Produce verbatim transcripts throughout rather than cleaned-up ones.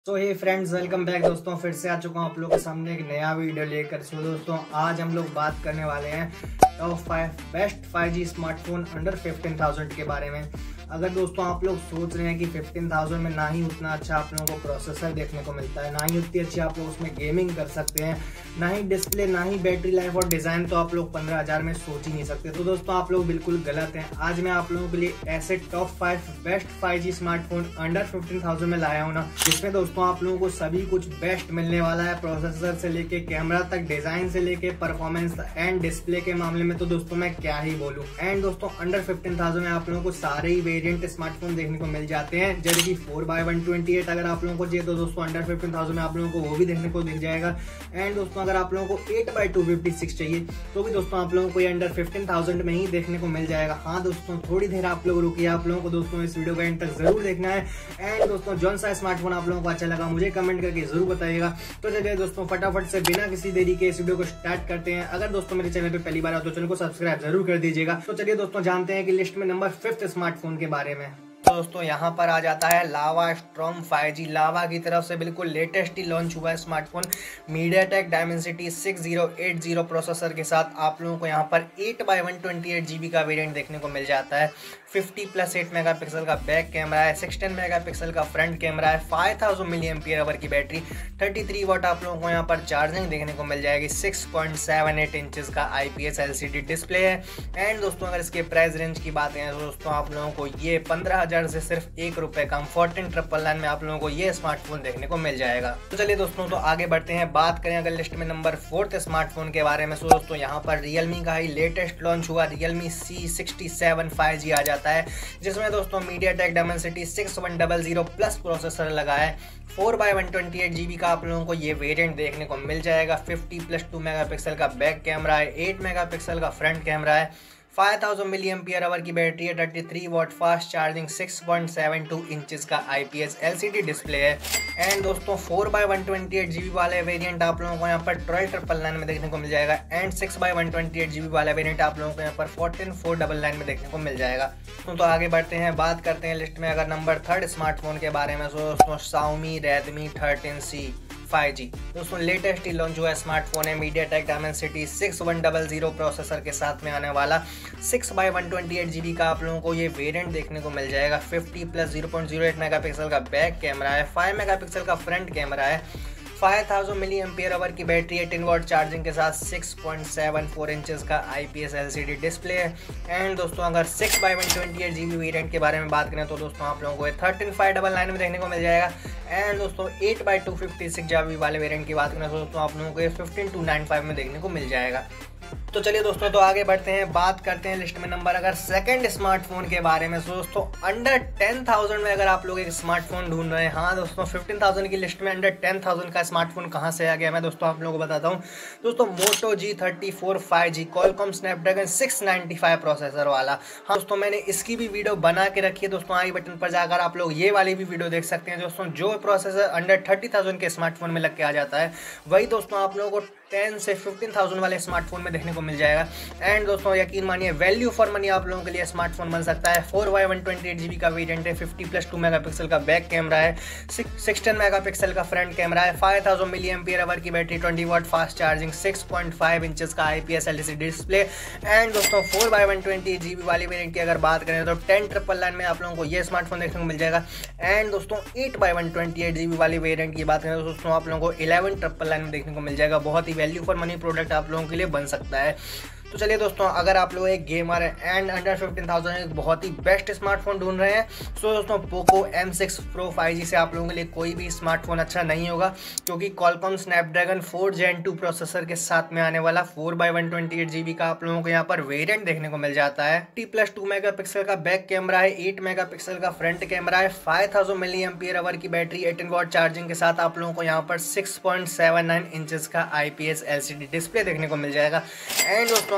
तो हे friends, welcome back दोस्तों। फिर से आ चुका हूँ आप लोगों के सामने एक नया वीडियो लेकर। सो दोस्तों, आज हम लोग बात करने वाले हैं top five best five G smartphone under fifteen thousand के बारे में। अगर दोस्तों आप लोग सोच रहे हैं कि फिफ्टीन थाउजेंड में ना ही उतना अच्छा आप लोगों को प्रोसेसर देखने को मिलता है, ना ही उतनी अच्छी आप लोग उसमें गेमिंग कर सकते हैं, ना ही डिस्प्ले, ना ही बैटरी लाइफ और डिज़ाइन, तो आप लोग पंद्रह हज़ार में सोच ही नहीं सकते। तो दोस्तों आप लोग बिल्कुल गलत हैं। आज मैं आप लोगों के लिए ऐसे top five best five G smartphone under fifteen thousand में लाया हूँ ना, जिसमें दोस्तों आप लोगों को सभी कुछ बेस्ट मिलने वाला है। प्रोसेसर से लेके कैमरा तक, डिजाइन से लेके परफॉर्मेंस एंड डिस्प्ले के मामले में तो दोस्तों मैं क्या ही बोलूं। एंड दोस्तों अंडर फिफ्टीन थाउजेंड में आप लोगों को सारे ही वेरिएंट स्मार्टफोन देखने को मिल जाते हैं। जैसे कि four by one twenty eight अगर आप लोगों को चाहिए तो दोस्तों अंडर फिफ्टीन थाउजेंड में आप लोगों को वो भी देखने को मिल जाएगा। एंड दोस्तों अगर आप लोगों को eight by two fifty six चाहिए तो भी दोस्तों आप लोगों को ये अंडर फिफ्टीन थाउजेंड में ही देखने को मिल जाएगा। हाँ दोस्तों, थोड़ी देर आप लोग रुकिए, आप लोगों को दोस्तों इस वीडियो का एंड तक जरूर देखना है। एंड दोस्तों जौन सा स्मार्टफोन आप लोगों को अच्छा लगा मुझे कमेंट करके जरूर बताइएगा। तो चलिए दोस्तों फटाफट से बिना किसी देरी के इस वीडियो को स्टार्ट करते हैं। अगर दोस्तों मेरे चैनल पे पहली बार आए तो चैनल को सब्सक्राइब जरूर कर दीजिएगा। तो चलिए दोस्तों जानते हैं कि लिस्ट में नंबर फिफ्थ स्मार्टफोन के बारे में। तो दोस्तों यहाँ पर आ जाता है लावा स्ट्रॉम फाइव जी। लावा की तरफ से बिल्कुल लेटेस्ट ही लॉन्च हुआ है smartphone. MediaTek Dimensity six zero eight zero processor के साथ आप लोगों को यहाँ पर eight by one twenty eight GB का वेरिएंट देखने को मिल जाता है। फिफ्टी प्लस एट मेगापिक्सल का बैक कैमरा है, सिक्सटीन मेगापिक्सल का फ्रंट कैमरा है, five thousand milli ampere hour की बैटरी, थर्टी थ्री वाट आप लोगों को यहाँ पर चार्जिंग देखने को मिल जाएगी, six point seven eight inches का आईपीएस एलसीडी डिस्प्ले है। एंड दोस्तों अगर इसके प्राइस रेंज की बात करें तो दोस्तों आप लोगों को ये पंद्रह हजार से सिर्फ एक रुपए कम फोर्टीन ट्रिपल नाइन में आप लोगों को ये स्मार्टफोन देखने को मिल जाएगा। तो चलिए दोस्तों तो आगे बढ़ते हैं। बात करें अगर लिस्ट में नंबर फोर्थ स्मार्टफोन के बारे में, तो दोस्तों यहाँ पर रियलमी का ही लेटेस्ट लॉन्च हुआ Realme C sixty seven five G आ जाता है, जिसमें दोस्तों MediaTek Dimensity six one double zero plus processor लगा है। Four by one twenty eight GB का आप लोगों को ये वेरिएंट देखने को मिल जाएगा। फिफ्टी प्लस टू मेगापिक्सल का बैक कैमरा है, एट मेगापिक्सल का फ्रंट कैमरा है, five thousand milli ampere hour की बैटरी है, thirty three watt fast charging, six point seven two inches का आईपीएस एलसीडी डिस्प्ले है। एंड दोस्तों four by one twenty eight GB वाले variant आप लोगों को यहाँ पर ट्वेल्व ट्रिपल नाइन में देखने को मिल जाएगा। And six by one twenty eight GB वाला वेरिएंट आप लोगों को यहाँ पर फोर्टीन फोर डबल नाइन में देखने को मिल जाएगा। तो, तो आगे बढ़ते हैं, बात करते हैं लिस्ट में अगर नंबर थर्ड स्मार्टफोन के बारे में। तो दोस्तों Xiaomi Redmi thirteen C five G दोस्तों लेटेस्ट ही लॉन्च हुआ स्मार्टफोन है। MediaTek Dimensity six one double zero processor के साथ में आने वाला six by one twenty eight GB का आप लोगों को ये वेरिएंट देखने को मिल जाएगा। Fifty plus zero point zero eight megapixel का बैक कैमरा है, फाइव मेगापिक्सल का फ्रंट कैमरा है, five thousand milli ampere hour की बैटरी, एटीन वाट चार्जिंग के साथ six point seven four inches का आईपीएस एलसीडी डिस्प्ले है। एंड दोस्तों अगर six by one twenty eight GB variant के बारे में बात करें तो दोस्तों आप लोगों को थर्टीन फाइव डबल नाइन में देखने को मिल जाएगा। एंड दोस्तों eight by two fifty six GB वाले वेरिएंट की बात करें तो दोस्तों आप लोगों को फिफ्टीन टू नाइन फाइव में देखने को मिल जाएगा। तो चलिए दोस्तों तो आगे बढ़ते हैं, बात करते हैं लिस्ट में नंबर अगर सेकंड स्मार्टफोन के बारे में। तो दोस्तों अंडर टेन थाउजेंड में अगर आप लोग एक स्मार्टफोन ढूंढ रहे हैं, हाँ दोस्तों फिफ्टीन थाउजेंड की लिस्ट में अंडर टेन थाउजेंड का स्मार्टफोन कहाँ से आ गया मैं दोस्तों आप लोगों को बताता हूँ। दोस्तों Moto G thirty four five G Qualcomm Snapdragon six ninety five processor वाला। हाँ दोस्तों मैंने इसकी भी वीडियो बना के रखी है दोस्तों, आई बटन पर जाकर आप लोग ये वाली भी वीडियो देख सकते हैं। दोस्तों जो प्रोसेसर अंडर थर्टी थाउजेंड के स्मार्टफोन में लग के आ जाता है वही दोस्तों आप लोगों को टेन से फिफ्टीन थाउजेंड वाले स्मार्टफोन में देखने को मिल जाएगा। एंड दोस्तों यकीन मानिए वैल्यू फॉर मनी आप लोगों के लिए स्मार्टफोन बन सकता है। Four by one twenty eight GB का वेरिएंट है, फिफ्टी प्लस टू मेगापिक्सल का बैक कैमरा है, सिक्सटीन मेगापिक्सल का फ्रंट कैमरा है, five thousand milli ampere hour की battery, twenty watt fast charging, six point five inches का IPS LCD display. And दोस्तों four by one twenty eight GB वाली variant की अगर बात करें तो टेन ट्रिपल नाइन में आप लोगों को ये स्मार्टफोन देखने को मिल जाएगा। एंड दोस्तों eight by one twenty eight GB वाली वेरिएंट की बात करें तो दोस्तों आप लोगों को इलेवन ट्रिपल नाइन में देखने को मिल जाएगा। बहुत ही वैल्यू फॉर मनी प्रोडक्ट आप लोगों के लिए बन सकता है। तो चलिए दोस्तों अगर आप लोग एक गेमर है एंड अंडर फिफ्टीन थाउजेंड एक बहुत ही बेस्ट स्मार्टफोन ढूंढ रहे हैं तो दोस्तों Poco M six Pro five G से आप लोगों के लिए कोई भी स्मार्टफोन अच्छा नहीं होगा, क्योंकि Qualcomm Snapdragon four Gen two processor के साथ में आने वाला four by one twenty eight GB का आप लोगों को यहाँ पर वेरिएंट देखने को मिल जाता है। टी प्लस टू मेगा पिक्सल का बैक कैमरा है, एट मेगा पिक्सल का फ्रंट कैमरा है, five thousand milli ampere hour की बैटरी, एटीन वाट चार्जिंग के साथ आप लोगों को यहाँ पर six point seven nine inches का आईपीएस एलसीडी डिस्प्ले देखने को मिल जाएगा। एंड दोस्तों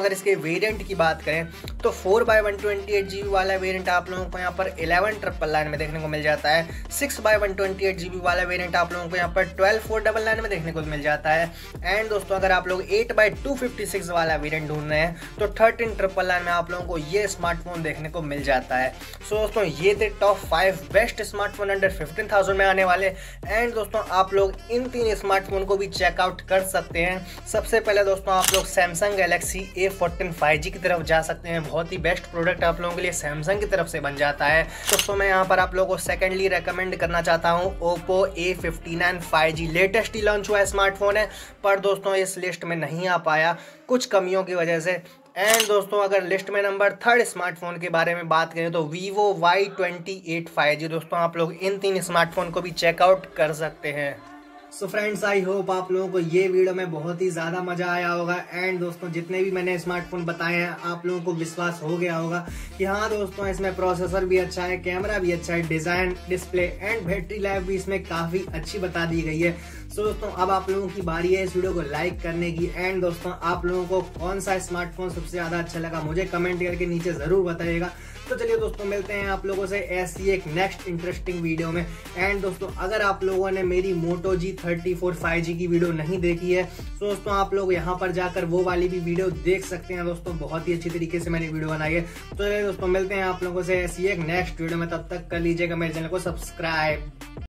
अगर इसके वेरिएंट की बात करें तो four by one twenty eight G B वाला वेरिएंट आप लोगों को यहाँ पर इलेवन ट्रिपल नाइन में देखने को मिल जाता है। Six by one twenty eight G B वाला वेरिएंट आप लोगों को यहाँ पर ट्वेल्व फोर डबल नाइन में देखने को मिल जाता है। एंड दोस्तों अगर आप लोग eight by two fifty six वाला वेरिएंट ढूंढ रहे हैं तो थर्टीन ट्रिपल नाइन में आप लोगों को ये स्मार्टफोन देखने को मिल जाता है। सो दोस्तों ये थे top five best smartphone under fifteen thousand में आने वाले। एंड दोस्तों आप लोग इन तीन स्मार्टफोन को भी चेकआउट कर सकते हैं। सबसे पहले दोस्तों आप लोग Samsung Galaxy A fourteen five G की तरफ जा सकते हैं। बहुत ही बेस्ट प्रोडक्ट आप लोगों के लिए सैमसंग की तरफ से बन जाता है। दोस्तों मैं यहाँ पर आप लोगों को सेकेंडली रेकमेंड करना चाहता हूँ Oppo A fifty nine five G. Latest ही लॉन्च हुआ स्मार्टफोन है पर दोस्तों इस लिस्ट में नहीं आ पाया कुछ कमियों की वजह से। एंड दोस्तों अगर लिस्ट में नंबर थर्ड स्मार्टफोन के बारे में बात करें तो Vivo Y twenty eight five G. दोस्तों आप लोग इन तीन स्मार्टफोन को भी चेकआउट कर सकते हैं। सो फ्रेंड्स आई होप आप लोगों को ये वीडियो में बहुत ही ज़्यादा मज़ा आया होगा। एंड दोस्तों जितने भी मैंने स्मार्टफोन बताए हैं आप लोगों को विश्वास हो गया होगा कि हाँ दोस्तों इसमें प्रोसेसर भी अच्छा है, कैमरा भी अच्छा है, design, display and battery life भी इसमें काफ़ी अच्छी बता दी गई है। सो दोस्तों अब आप लोगों की बारी है इस वीडियो को लाइक करने की। एंड दोस्तों आप लोगों को कौन सा स्मार्टफोन सबसे ज़्यादा अच्छा लगा मुझे कमेंट करके नीचे ज़रूर बताइएगा। तो चलिए दोस्तों मिलते हैं आप लोगों से ऐसी एक नेक्स्ट इंटरेस्टिंग वीडियो में। एंड दोस्तों अगर आप लोगों ने मेरी Moto G thirty four five G की वीडियो नहीं देखी है तो दोस्तों आप लोग यहाँ पर जाकर वो वाली भी वीडियो देख सकते हैं। दोस्तों बहुत ही अच्छी तरीके से मैंने वीडियो बनाई है। तो चलिए दोस्तों मिलते हैं आप लोगों से ऐसी एक नेक्स्ट वीडियो में। तब तक कर लीजिएगा मेरे चैनल को सब्सक्राइब।